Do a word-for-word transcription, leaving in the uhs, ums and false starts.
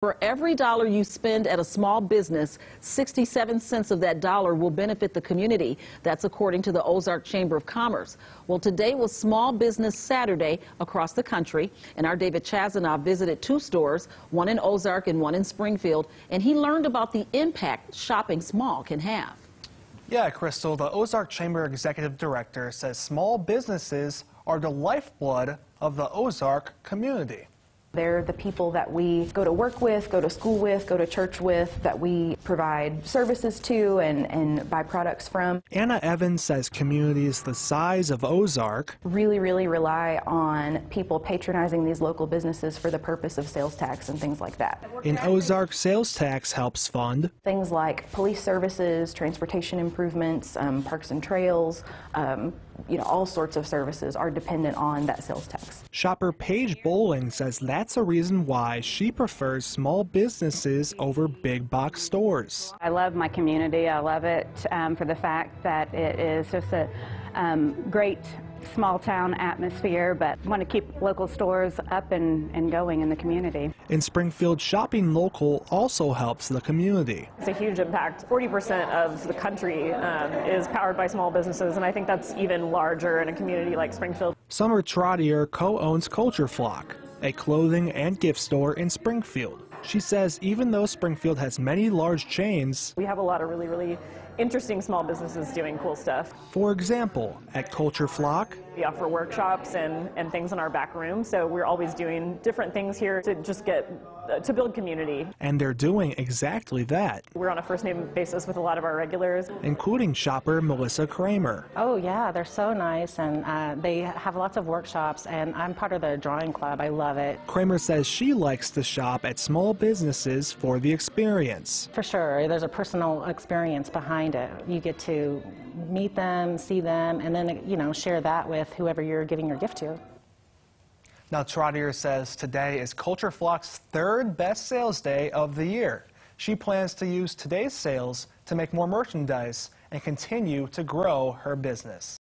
For every dollar you spend at a small business, sixty-seven cents of that dollar will benefit the community. That's according to the Ozark Chamber of Commerce. Well, today was Small Business Saturday across the country, and our David Chazanov visited two stores, one in Ozark and one in Springfield, and he learned about the impact shopping small can have. Yeah, Crystal, the Ozark Chamber Executive Director says small businesses are the lifeblood of the Ozark community. They're the people that we go to work with, go to school with, go to church with, that we provide services to and, and buy products from. Anna Evans says communities the size of Ozark really, really rely on people patronizing these local businesses for the purpose of sales tax and things like that. In Ozark, sales tax helps fund things like police services, transportation improvements, um, parks and trails, um, you know, all sorts of services are dependent on that sales tax. Shopper Paige Bowling says that's a reason why she prefers small businesses over big box stores. I love my community. I love it um, for the fact that it is just a um, great small town atmosphere, but want to keep local stores up and, and going in the community. In Springfield, shopping local also helps the community. It's a huge impact. forty percent of the country um, is powered by small businesses, and I think that's even larger in a community like Springfield. Summer Trottier co-owns Culture Flock, a clothing and gift store in Springfield. She says even though Springfield has many large chains, we have a lot of really, really interesting small businesses doing cool stuff. For example, at Culture Flock, we offer workshops and, and things in our back room, so we're always doing different things here to just get, uh, to build community. And they're doing exactly that. We're on a first name basis with a lot of our regulars. Including shopper Melissa Kramer. Oh yeah, they're so nice, and uh, they have lots of workshops, and I'm part of the drawing club. I love it. Kramer says she likes to shop at small businesses for the experience. For sure, there's a personal experience behind it. You get to meet them, see them, and then, you know, share that with whoever you're giving your gift to. Now, Trottier says today is Culture Flock's third best sales day of the year. She plans to use today's sales to make more merchandise and continue to grow her business.